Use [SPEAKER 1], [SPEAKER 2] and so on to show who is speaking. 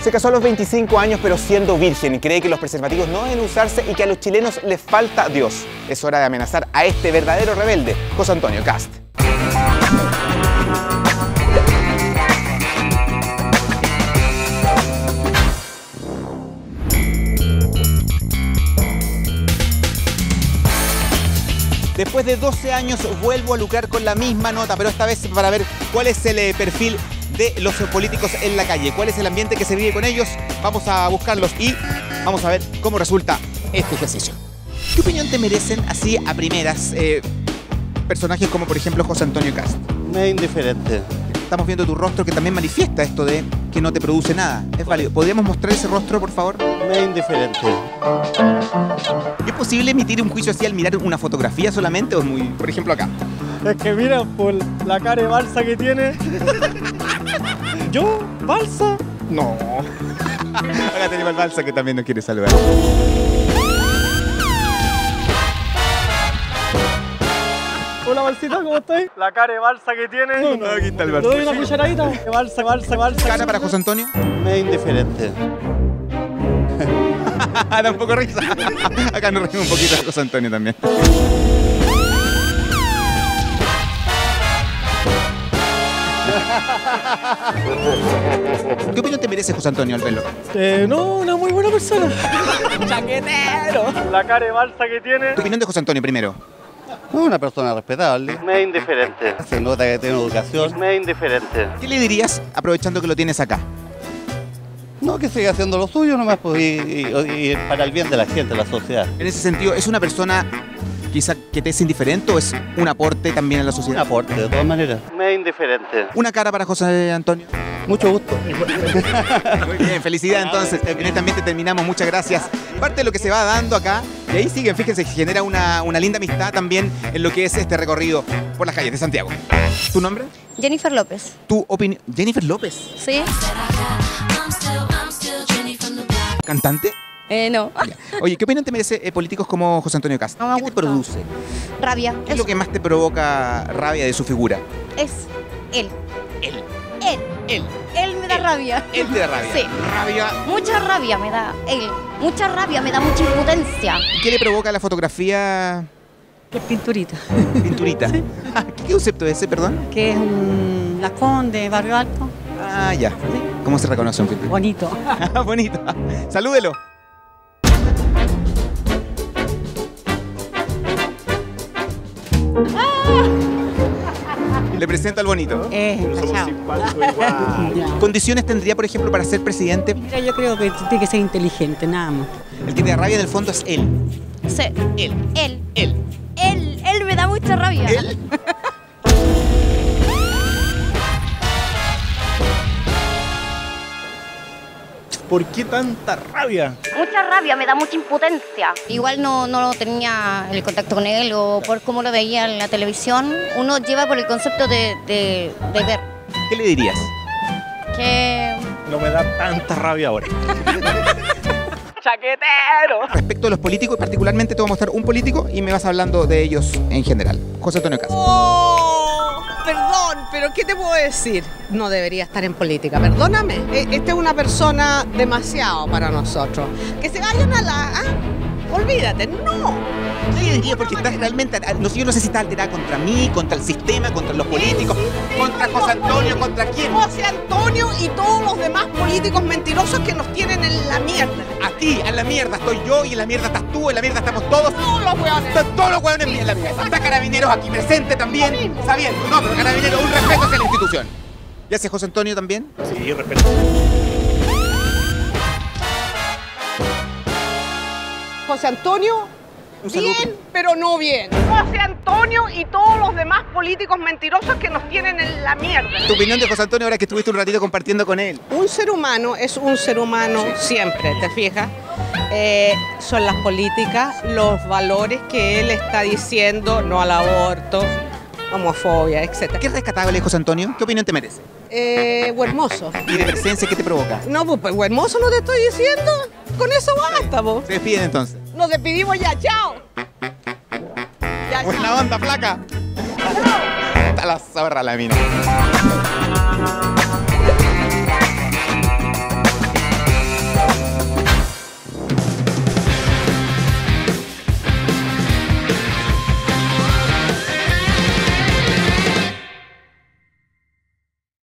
[SPEAKER 1] Se casó a los 25 años pero siendo virgen y cree que los preservativos no deben usarse y que a los chilenos les falta Dios. Es hora de amenazar a este verdadero rebelde, José Antonio Kast. Después de 12 años vuelvo a lucrar con la misma nota, pero esta vez para ver cuál es el perfil de los políticos en la calle, cuál es el ambiente que se vive con ellos. Vamos a buscarlos y vamos a ver cómo resulta este ejercicio. ¿Qué opinión te merecen así a primeras personajes como por ejemplo José Antonio Kast?
[SPEAKER 2] Me es indiferente.
[SPEAKER 1] Estamos viendo tu rostro que también manifiesta esto de que no te produce nada. Es válido. ¿Podríamos mostrar ese rostro, por favor?
[SPEAKER 2] Me es indiferente.
[SPEAKER 1] ¿Es posible emitir un juicio así al mirar una fotografía solamente o es muy, por ejemplo, acá?
[SPEAKER 3] Es que mira por la cara de balsa que tiene. ¿Yo? ¿Balsa?
[SPEAKER 1] No. Ahora tenemos al Balsa que también nos quiere saludar.
[SPEAKER 3] Hola, Balsita, ¿cómo estás? La cara de balsa que tiene.
[SPEAKER 1] No, aquí está el
[SPEAKER 3] ¿Te
[SPEAKER 1] Balsa.
[SPEAKER 3] doy una cucharadita? Balsa, balsa, balsa.
[SPEAKER 1] ¿Cara para José Antonio?
[SPEAKER 2] Me es indiferente.
[SPEAKER 1] Da un poco risa. Acá nos reímos un poquito de José Antonio también. ¿Qué opinión te merece José Antonio al verlo?
[SPEAKER 3] No, una muy buena persona. ¡Chaquetero! La cara de balsa que tiene.
[SPEAKER 1] ¿Tu opinión de José Antonio primero?
[SPEAKER 2] Una persona respetable. Me es indiferente. Se nota que tiene educación. Me es indiferente.
[SPEAKER 1] ¿Qué le dirías aprovechando que lo tienes acá?
[SPEAKER 2] No, que siga haciendo lo suyo nomás, pues, y para el bien de la gente, de la sociedad.
[SPEAKER 1] En ese sentido, ¿es una persona quizá que te es indiferente o es un aporte también a la
[SPEAKER 2] Un
[SPEAKER 1] sociedad?
[SPEAKER 2] aporte, de todas maneras. Me es indiferente.
[SPEAKER 1] ¿Una cara para José Antonio?
[SPEAKER 2] Mucho gusto.
[SPEAKER 1] Muy bien, felicidad entonces. En este ambiente terminamos, muchas gracias. Parte de lo que se va dando acá, y ahí siguen, fíjense, genera una linda amistad también en lo que es este recorrido por las calles de Santiago. ¿Tu nombre?
[SPEAKER 4] Jennifer López.
[SPEAKER 1] ¿Tu opinión? ¿Jennifer López?
[SPEAKER 4] ¿Sí?
[SPEAKER 1] ¿Cantante?
[SPEAKER 4] No.
[SPEAKER 1] Ya. Oye, ¿qué opinión te merece políticos como José Antonio Kast?
[SPEAKER 4] No me
[SPEAKER 1] ¿Qué te
[SPEAKER 4] gusta.
[SPEAKER 1] produce?
[SPEAKER 4] Rabia.
[SPEAKER 1] ¿Qué es lo que más te provoca rabia de su figura?
[SPEAKER 4] Es él.
[SPEAKER 1] Él.
[SPEAKER 4] Él.
[SPEAKER 1] Él.
[SPEAKER 4] Él me da rabia.
[SPEAKER 1] Él te da rabia.
[SPEAKER 4] Sí.
[SPEAKER 1] Rabia.
[SPEAKER 4] Mucha rabia me da él. Mucha rabia, me da mucha impotencia.
[SPEAKER 1] ¿Y qué le provoca la fotografía
[SPEAKER 5] Es pinturita,
[SPEAKER 1] pinturita? ¿Qué concepto es ese, perdón?
[SPEAKER 5] que es un lacón de Barrio Alto,
[SPEAKER 1] Ah, ya. ¿Cómo se reconoce un pintor?
[SPEAKER 5] bonito.
[SPEAKER 1] Bonito. Salúdelo. Le presento al bonito.
[SPEAKER 5] Cachao.
[SPEAKER 1] ¿Condiciones tendría, por ejemplo, para ser presidente?
[SPEAKER 5] Mira, yo creo que tiene que ser inteligente, nada más.
[SPEAKER 1] El que te da rabia en el fondo es él.
[SPEAKER 4] Sí.
[SPEAKER 1] Él.
[SPEAKER 4] Él.
[SPEAKER 1] Él.
[SPEAKER 4] Él me da mucha rabia.
[SPEAKER 1] Él.
[SPEAKER 3] ¿Por qué tanta rabia?
[SPEAKER 4] Mucha rabia, me da mucha impotencia. Igual no tenía el contacto con él o por cómo lo veía en la televisión. Uno lleva por el concepto de ver.
[SPEAKER 1] ¿Qué le dirías?
[SPEAKER 4] Que
[SPEAKER 3] No me da tanta rabia ahora.
[SPEAKER 1] Respecto a los políticos, particularmente te voy a mostrar un político y me vas hablando de ellos en general. José Antonio Kast.
[SPEAKER 6] Oh, perdón, pero ¿qué te puedo decir? No debería estar en política, perdóname. Esta es una persona demasiado para nosotros. Que se vayan a la... Olvídate, no.
[SPEAKER 1] Yo le diría porque estás realmente, yo no sé si estás alterada contra mí, contra el sistema, contra los políticos, contra José Antonio, contra quién.
[SPEAKER 6] José Antonio y todos los demás políticos mentirosos que nos tienen en la mierda.
[SPEAKER 1] A ti, a la mierda estoy yo y en la mierda estás tú, en la mierda estamos todos.
[SPEAKER 6] Todos los hueones.
[SPEAKER 1] Están todos los hueones en la mierda. Está Carabineros aquí presente también, sabiendo. No, pero Carabineros, un respeto hacia la institución. ¿Y hacia José Antonio también?
[SPEAKER 3] Sí, respeto.
[SPEAKER 6] José Antonio,
[SPEAKER 1] Un saludo.
[SPEAKER 6] bien, pero no bien. José Antonio y todos los demás políticos mentirosos que nos tienen en la mierda.
[SPEAKER 1] ¿Tu opinión de José Antonio ahora que estuviste un ratito compartiendo con él?
[SPEAKER 6] Un ser humano es un ser humano siempre, ¿te fijas? Son las políticas, los valores que él está diciendo, no al aborto, homofobia, etc.
[SPEAKER 1] ¿Qué es rescatable José Antonio? ¿Qué opinión te merece?
[SPEAKER 6] Hermoso.
[SPEAKER 1] ¿Y de presencia qué te provoca?
[SPEAKER 6] No, pues hermoso no te estoy diciendo. Con eso basta, vos.
[SPEAKER 1] Se despiden entonces.
[SPEAKER 6] Nos despedimos ya, chao. Ya,
[SPEAKER 1] Buena
[SPEAKER 6] chao.
[SPEAKER 1] onda, flaca. Está la zorra la mina.